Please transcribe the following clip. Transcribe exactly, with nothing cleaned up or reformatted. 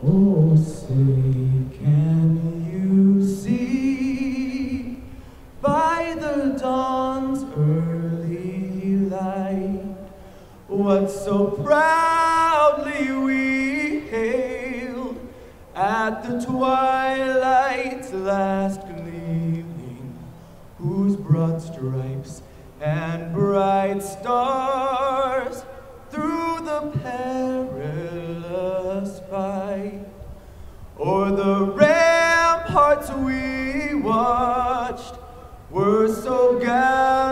Oh, say, can you see by the dawn's early light what so proudly we hailed at the twilight's last gleaming, whose broad stripes and bright stars through the perilous fight o'er the ramparts we watched were so gallant